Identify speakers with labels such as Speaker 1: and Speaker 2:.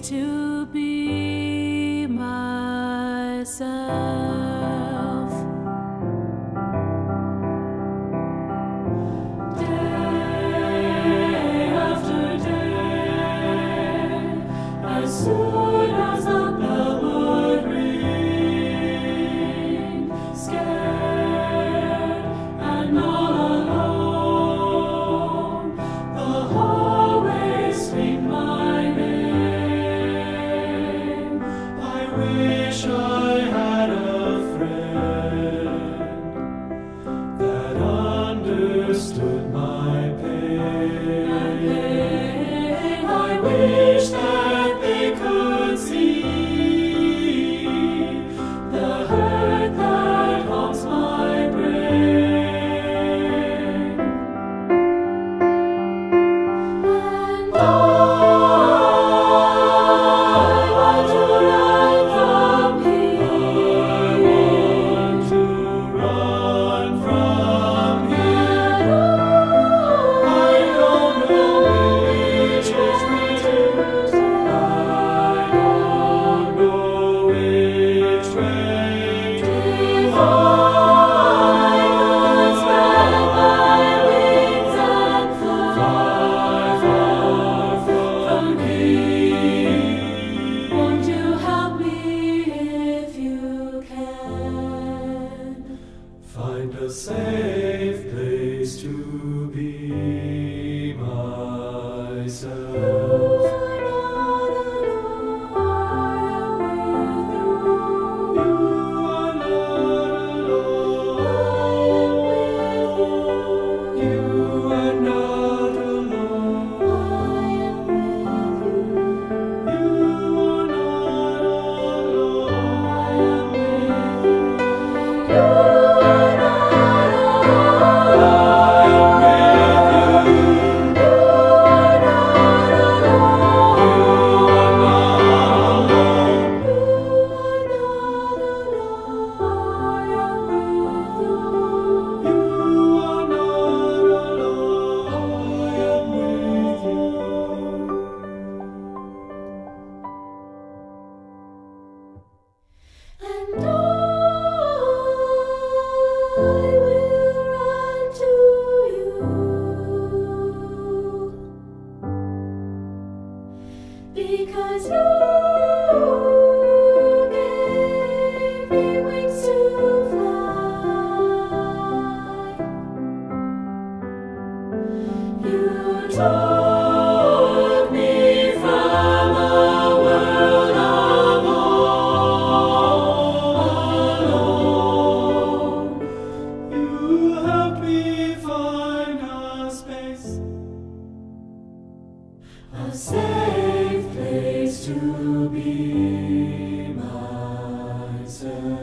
Speaker 1: to be myself. Day after day, as soon as the bell would ring, scared and all alone, the hallways screamed my name. I wish I had a friend that understood my pain. I wish that they could see the hurt that haunts my brain. And I want to run from here. I want to run from here. I don't know which way to take. I don't know which way to go. If I could spread my wings and fly far from here, won't you help me if you can? Find a safe place to be myself. You are not alone. You are not alone. You are not alone. You are and I will run to you, because you gave me wings to fly. You took me from a world of alone. You helped me find a space, a safe place to be myself.